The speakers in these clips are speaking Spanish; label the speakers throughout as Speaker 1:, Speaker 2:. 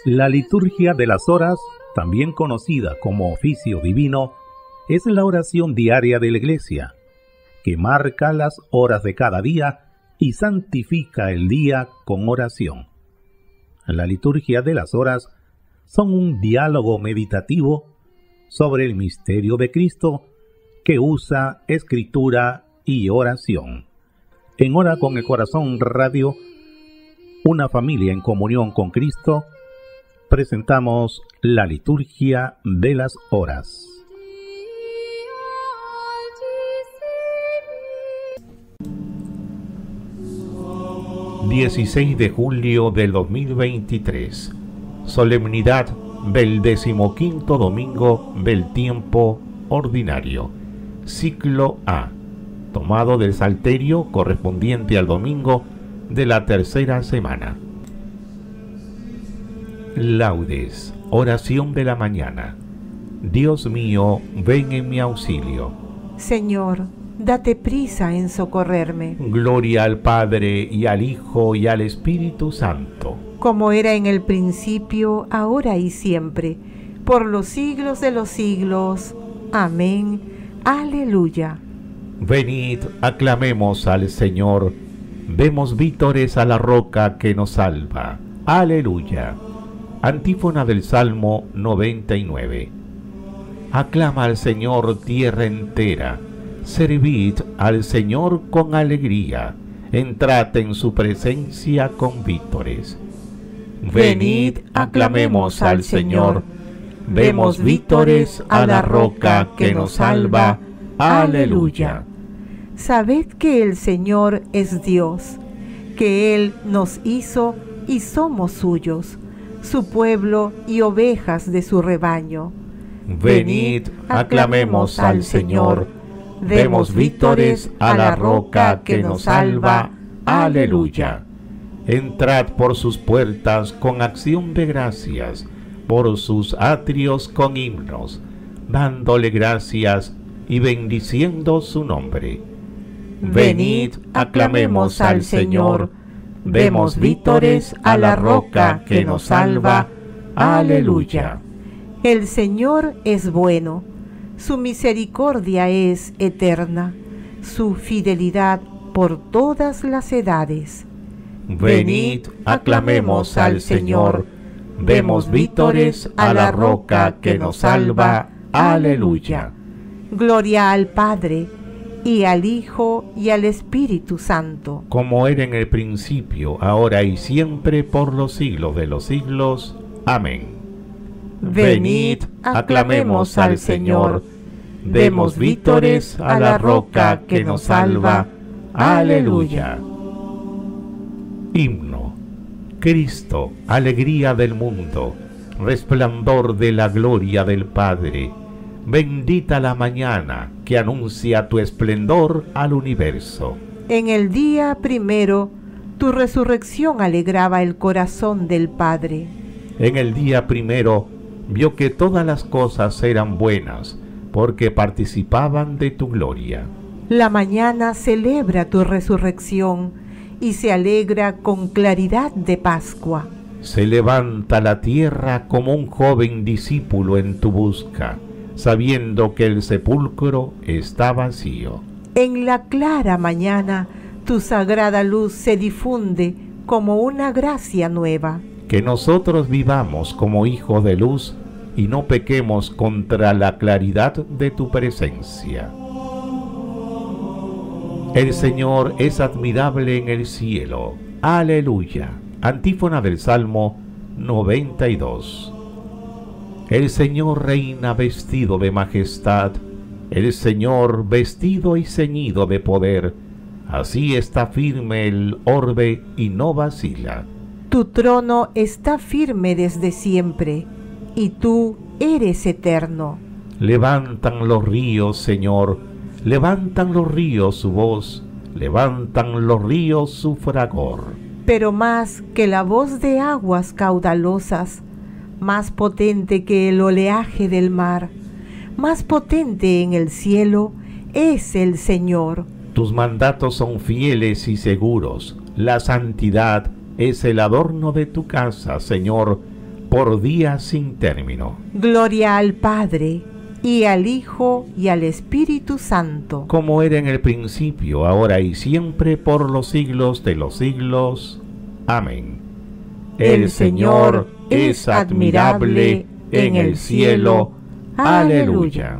Speaker 1: La liturgia de las horas, también conocida como oficio divino, es la oración diaria de la Iglesia, que marca las horas de cada día y santifica el día con oración. La liturgia de las horas son un diálogo meditativo sobre el misterio de Cristo que usa escritura y oración. En Hora con el Corazón Radio, una familia en comunión con Cristo, presentamos la liturgia de las horas. ...16 de julio del 2023... solemnidad del 15º domingo del tiempo ordinario, ciclo A, tomado del Salterio correspondiente al domingo de la tercera semana. Laudes, oración de la mañana. Dios mío, ven en mi auxilio.
Speaker 2: Señor, date prisa en socorrerme.
Speaker 1: Gloria al Padre, y al Hijo, y al Espíritu Santo.
Speaker 2: Como era en el principio, ahora y siempre, por los siglos de los siglos. Amén. Aleluya.
Speaker 1: Venid, aclamemos al Señor. Demos vítores a la roca que nos salva. Aleluya. Antífona del Salmo 99. Aclama al Señor tierra entera. Servid al Señor con alegría. Entrad en su presencia con vítores. Venid, aclamemos al Señor. Demos vítores a la roca que nos salva. Aleluya.
Speaker 2: Sabed que el Señor es Dios, que Él nos hizo y somos suyos, su pueblo y ovejas de su rebaño.
Speaker 1: Venid, aclamemos al Señor. Demos vítores a la roca que nos salva. Aleluya. Entrad por sus puertas con acción de gracias, por sus atrios con himnos, dándole gracias y bendiciendo su nombre. Venid, aclamemos al Señor. Demos vítores a la roca que nos salva. Aleluya.
Speaker 2: El Señor es bueno, su misericordia es eterna, su fidelidad por todas las edades.
Speaker 1: Venid, aclamemos al Señor. Demos vítores a la roca que nos salva. Aleluya.
Speaker 2: Gloria al Padre, y al Hijo, y al Espíritu Santo.
Speaker 1: Como era en el principio, ahora y siempre, por los siglos de los siglos. Amén. Venid, aclamemos al Señor. Demos vítores a la roca que nos salva. Aleluya. Himno. Cristo, alegría del mundo, resplandor de la gloria del Padre. Bendita la mañana que anuncia tu esplendor al universo.
Speaker 2: En el día primero, tu resurrección alegraba el corazón del Padre.
Speaker 1: En el día primero, vio que todas las cosas eran buenas, porque participaban de tu gloria.
Speaker 2: La mañana celebra tu resurrección y se alegra con claridad de Pascua.
Speaker 1: Se levanta la tierra como un joven discípulo en tu busca, sabiendo que el sepulcro está vacío.
Speaker 2: En la clara mañana, tu sagrada luz se difunde como una gracia nueva.
Speaker 1: Que nosotros vivamos como hijos de luz y no pequemos contra la claridad de tu presencia. El Señor es admirable en el cielo. Aleluya. Antífona del Salmo 92. El Señor reina vestido de majestad, el Señor vestido y ceñido de poder. Así está firme el orbe y no vacila.
Speaker 2: Tu trono está firme desde siempre, y tú eres eterno.
Speaker 1: Levantan los ríos, Señor, levantan los ríos su voz, levantan los ríos su fragor.
Speaker 2: Pero más que la voz de aguas caudalosas, más potente que el oleaje del mar, más potente en el cielo, es el Señor.
Speaker 1: Tus mandatos son fieles y seguros. La santidad es el adorno de tu casa, Señor, por días sin término.
Speaker 2: Gloria al Padre, y al Hijo, y al Espíritu Santo.
Speaker 1: Como era en el principio, ahora y siempre, por los siglos de los siglos. Amén. El Señor es admirable en el cielo. Aleluya.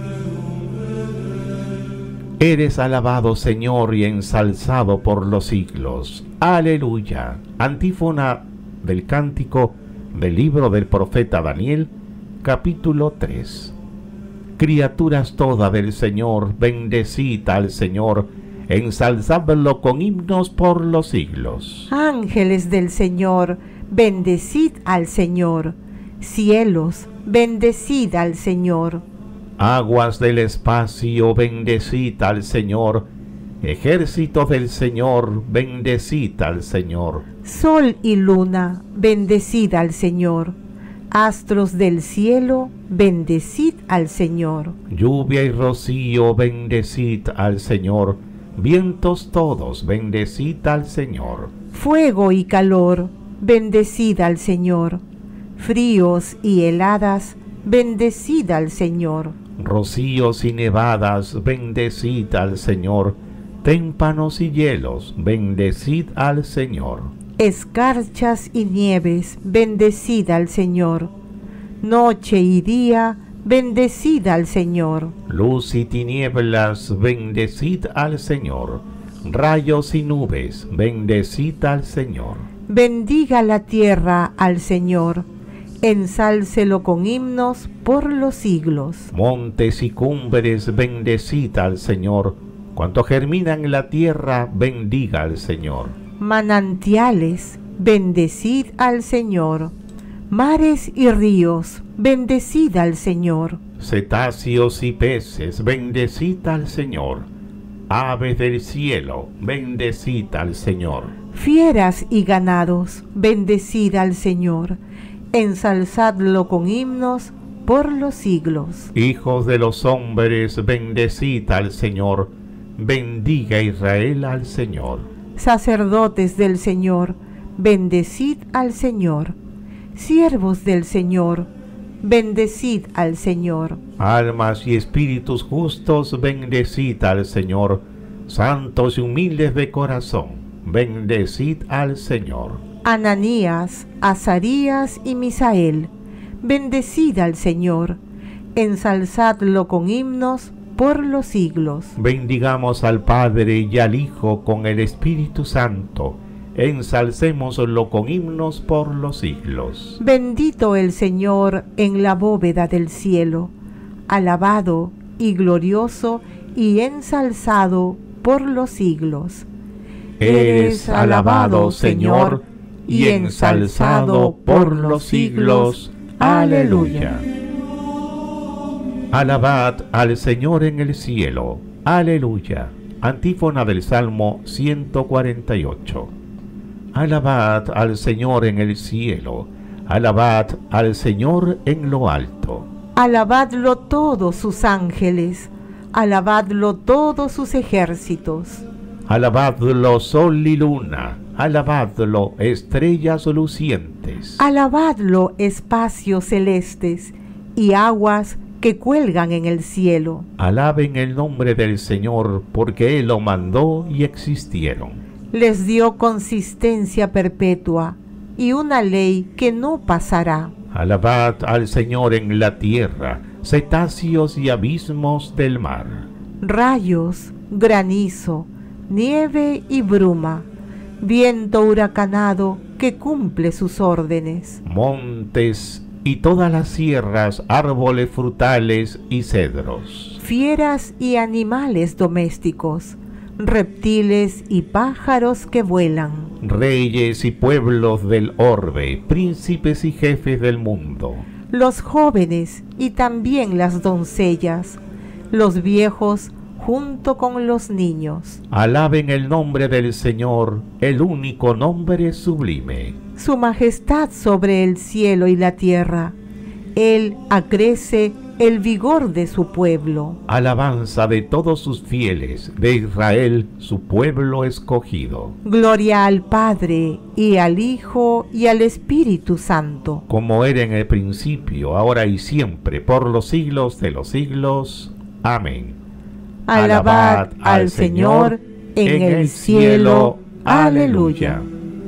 Speaker 1: Eres alabado, Señor, y ensalzado por los siglos. Aleluya. Antífona del cántico del libro del profeta Daniel, capítulo 3. Criaturas todas del Señor, bendecid al Señor, ensalzadlo con himnos por los siglos.
Speaker 2: Ángeles del Señor, bendecid al Señor. Cielos, bendecid al Señor.
Speaker 1: Aguas del espacio, bendecid al Señor. Ejércitos del Señor, bendecid al Señor.
Speaker 2: Sol y luna, bendecid al Señor. Astros del cielo, bendecid al Señor.
Speaker 1: Lluvia y rocío, bendecid al Señor. Vientos todos, bendecid al Señor.
Speaker 2: Fuego y calor, bendecid al Señor. Fríos y heladas, bendecid al Señor.
Speaker 1: Rocíos y nevadas, bendecid al Señor. Témpanos y hielos, bendecid al Señor.
Speaker 2: Escarchas y nieves, bendecid al Señor. Noche y día, bendecid al Señor.
Speaker 1: Luz y tinieblas, bendecid al Señor. Rayos y nubes, bendecid al Señor.
Speaker 2: Bendiga la tierra al Señor. Ensálcelo con himnos por los siglos.
Speaker 1: Montes y cumbres, bendecid al Señor. Cuanto germina en la tierra, bendiga al Señor.
Speaker 2: Manantiales, bendecid al Señor. Mares y ríos, bendecid al Señor.
Speaker 1: Cetáceos y peces, bendecid al Señor. Aves del cielo, bendecid al Señor.
Speaker 2: Fieras y ganados, bendecid al Señor. Ensalzadlo con himnos por los siglos.
Speaker 1: Hijos de los hombres, bendecid al Señor. Bendiga Israel al Señor.
Speaker 2: Sacerdotes del Señor, bendecid al Señor. Siervos del Señor, bendecid al Señor.
Speaker 1: Almas y espíritus justos, bendecid al Señor. Santos y humildes de corazón, bendecid al Señor.
Speaker 2: Ananías, Azarías y Misael, bendecid al Señor. Ensalzadlo con himnos por los siglos.
Speaker 1: Bendigamos al Padre y al Hijo con el Espíritu Santo. Ensalcémoslo con himnos por los siglos.
Speaker 2: Bendito el Señor en la bóveda del cielo, alabado y glorioso y ensalzado por los siglos.
Speaker 1: Eres alabado, Señor, y ensalzado por los siglos. Aleluya. Alabad al Señor en el cielo. Aleluya. Antífona del Salmo 148. Alabad al Señor en el cielo. Alabad al Señor en lo alto.
Speaker 2: Alabadlo todos sus ángeles. Alabadlo todos sus ejércitos.
Speaker 1: Alabadlo sol y luna. Alabadlo estrellas lucientes.
Speaker 2: Alabadlo espacios celestes y aguas que cuelgan en el cielo.
Speaker 1: Alaben el nombre del Señor, porque Él lo mandó y existieron.
Speaker 2: Les dio consistencia perpetua y una ley que no pasará.
Speaker 1: Alabad al Señor en la tierra, cetáceos y abismos del mar.
Speaker 2: Rayos, granizo, nieve y bruma, viento huracanado que cumple sus órdenes.
Speaker 1: Montes y todas las sierras, árboles frutales y cedros.
Speaker 2: Fieras y animales domésticos, reptiles y pájaros que vuelan.
Speaker 1: Reyes y pueblos del orbe, príncipes y jefes del mundo.
Speaker 2: Los jóvenes y también las doncellas, los viejos junto con los niños.
Speaker 1: Alaben el nombre del Señor, el único nombre sublime.
Speaker 2: Su majestad sobre el cielo y la tierra. Él acrece el vigor de su pueblo.
Speaker 1: Alabanza de todos sus fieles, de Israel, su pueblo escogido.
Speaker 2: Gloria al Padre, y al Hijo, y al Espíritu Santo.
Speaker 1: Como era en el principio, ahora y siempre, por los siglos de los siglos. Amén.
Speaker 2: Alabad al Señor en el cielo. Aleluya.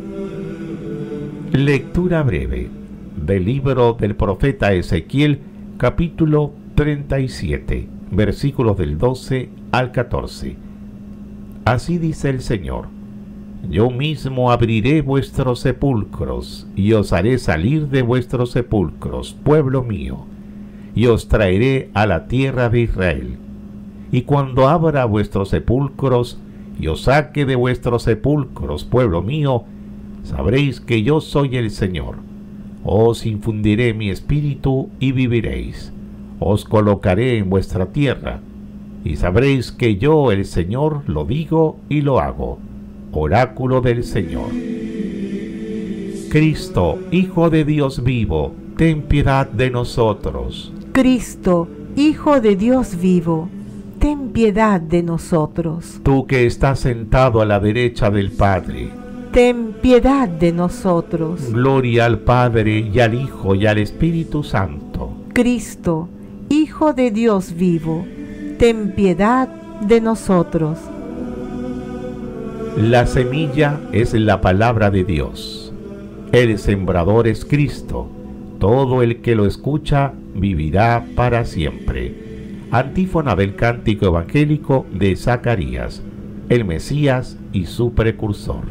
Speaker 1: Lectura breve del libro del profeta Ezequiel, capítulo 37, versículos del 12 al 14. Así dice el Señor: yo mismo abriré vuestros sepulcros, y os haré salir de vuestros sepulcros, pueblo mío, y os traeré a la tierra de Israel. Y cuando abra vuestros sepulcros, y os saque de vuestros sepulcros, pueblo mío, sabréis que yo soy el Señor. Os infundiré mi espíritu y viviréis. Os colocaré en vuestra tierra, y sabréis que yo, el Señor, lo digo y lo hago. Oráculo del Señor. Cristo, Hijo de Dios vivo, ten piedad de nosotros.
Speaker 2: Cristo, Hijo de Dios vivo, ten piedad de nosotros.
Speaker 1: Tú que estás sentado a la derecha del Padre,
Speaker 2: ten piedad de nosotros.
Speaker 1: Gloria al Padre, y al Hijo, y al Espíritu Santo.
Speaker 2: Cristo, Hijo de Dios vivo, ten piedad de nosotros.
Speaker 1: La semilla es la palabra de Dios. El sembrador es Cristo. Todo el que lo escucha vivirá para siempre. Antífona del cántico evangélico de Zacarías, el Mesías y su precursor.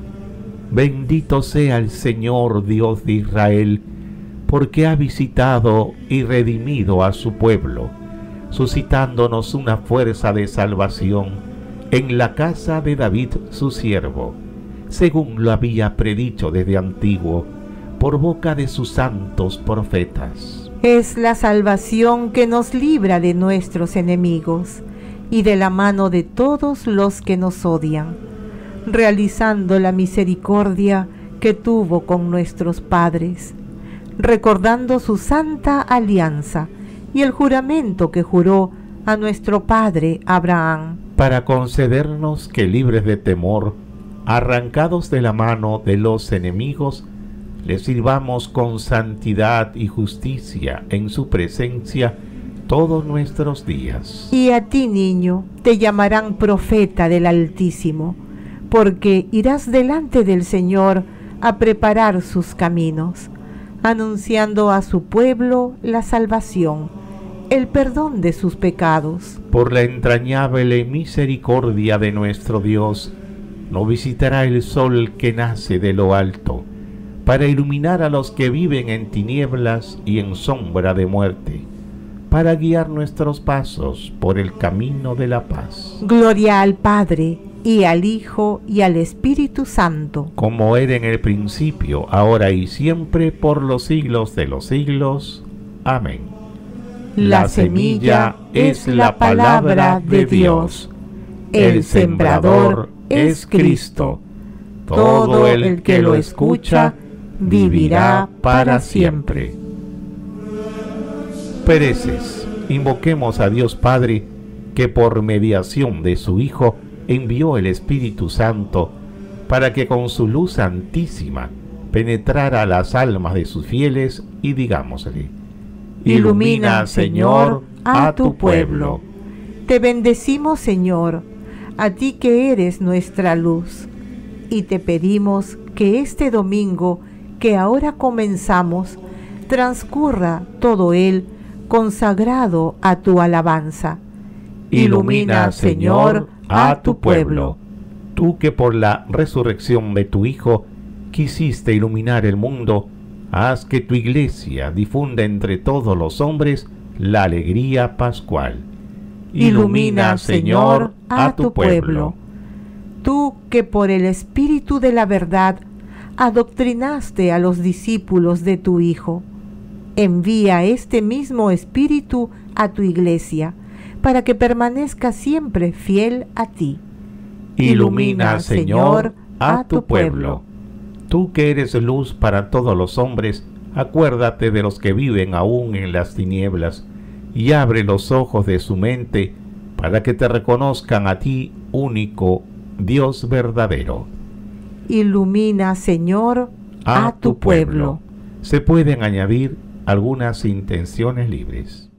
Speaker 1: Bendito sea el Señor Dios de Israel, porque ha visitado y redimido a su pueblo, suscitándonos una fuerza de salvación en la casa de David su siervo, según lo había predicho desde antiguo, por boca de sus santos profetas.
Speaker 2: Es la salvación que nos libra de nuestros enemigos y de la mano de todos los que nos odian, realizando la misericordia que tuvo con nuestros padres, recordando su santa alianza y el juramento que juró a nuestro padre Abraham,
Speaker 1: para concedernos que, libres de temor, arrancados de la mano de los enemigos, le sirvamos con santidad y justicia en su presencia todos nuestros días.
Speaker 2: Y a ti, niño, te llamarán profeta del Altísimo, porque irás delante del Señor a preparar sus caminos, anunciando a su pueblo la salvación, el perdón de sus pecados.
Speaker 1: Por la entrañable misericordia de nuestro Dios, nos visitará el sol que nace de lo alto, para iluminar a los que viven en tinieblas y en sombra de muerte, para guiar nuestros pasos por el camino de la paz.
Speaker 2: Gloria al Padre, y al Hijo, y al Espíritu Santo.
Speaker 1: Como era en el principio, ahora y siempre, por los siglos de los siglos. Amén.
Speaker 2: La semilla es la palabra de Dios. El sembrador es Cristo. Todo el que lo escucha vivirá para siempre.
Speaker 1: Pereces, invoquemos a Dios Padre, que por mediación de su Hijo envió el Espíritu Santo para que con su luz santísima penetrara las almas de sus fieles, y digámosle:
Speaker 2: ilumina, Señor, a tu pueblo. Te bendecimos, Señor, a ti que eres nuestra luz, y te pedimos que este domingo que ahora comenzamos transcurra todo él consagrado a tu alabanza.
Speaker 1: Ilumina, Señor, a tu pueblo. Tú que por la resurrección de tu Hijo quisiste iluminar el mundo, haz que tu iglesia difunda entre todos los hombres la alegría pascual.
Speaker 2: Ilumina, Señor, a tu pueblo. Tú que por el Espíritu de la verdad adoctrinaste a los discípulos de tu Hijo, envía este mismo Espíritu a tu iglesia, para que permanezca siempre fiel a ti.
Speaker 1: Ilumina, Señor, a tu pueblo. Tú que eres luz para todos los hombres, acuérdate de los que viven aún en las tinieblas, y abre los ojos de su mente para que te reconozcan a ti, único Dios verdadero.
Speaker 2: Ilumina, Señor, a tu pueblo.
Speaker 1: Se pueden añadir algunas intenciones libres.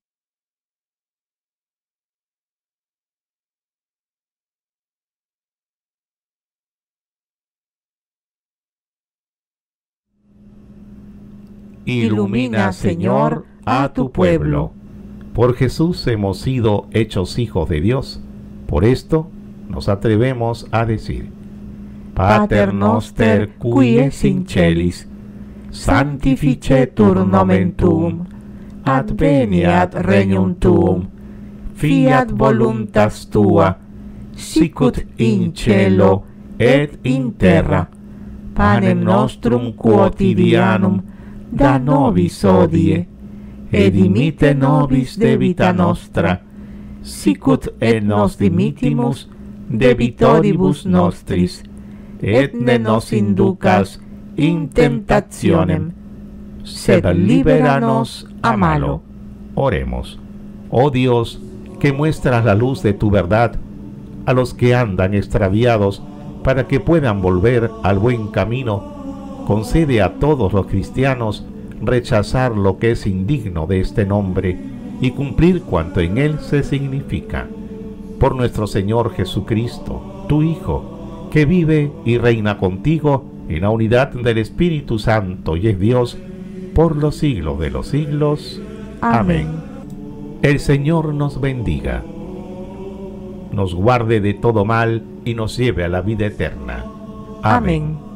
Speaker 1: Ilumina, Señor, a tu pueblo. Por Jesús hemos sido hechos hijos de Dios. Por esto nos atrevemos a decir: Pater noster qui es in celis, sanctificetur nomen tuum, adveniat regnum tuum, fiat voluntas tua, sicut in cielo et in terra. Panem nostrum quotidianum da nobis hodie, et dimitte nobis debita nostra, sicut et nos dimittimus debitoribus nostris, et ne nos inducas in tentationem, sed liberanos a malo. Oremos. Oh Dios, que muestras la luz de tu verdad a los que andan extraviados para que puedan volver al buen camino, concede a todos los cristianos rechazar lo que es indigno de este nombre y cumplir cuanto en él se significa. Por nuestro Señor Jesucristo, tu Hijo, que vive y reina contigo en la unidad del Espíritu Santo y es Dios por los siglos de los siglos. Amén. El Señor nos bendiga, nos guarde de todo mal y nos lleve a la vida eterna. Amén.